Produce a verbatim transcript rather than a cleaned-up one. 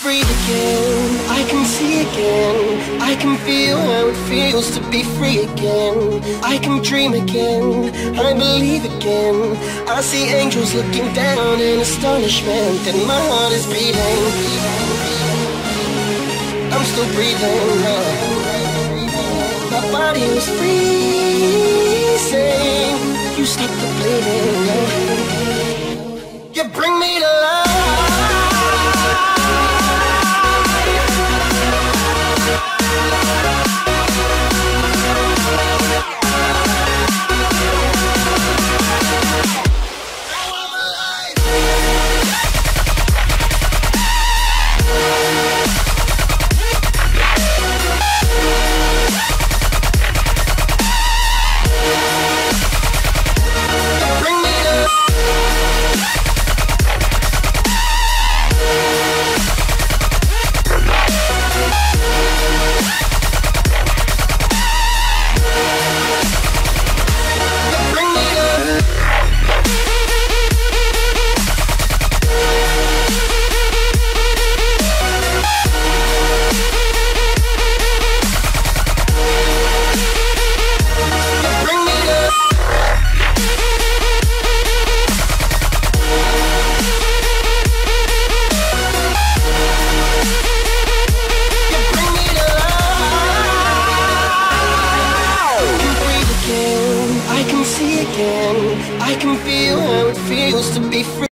breathe again, I can see again, I can feel how it feels to be free again. I can dream again, I believe again. I see angels looking down in astonishment, and my heart is beating. I'm still breathing, uh. My body was freezing. You stopped the bleeding, uh. You bring me to life. I can feel how it feels to be free.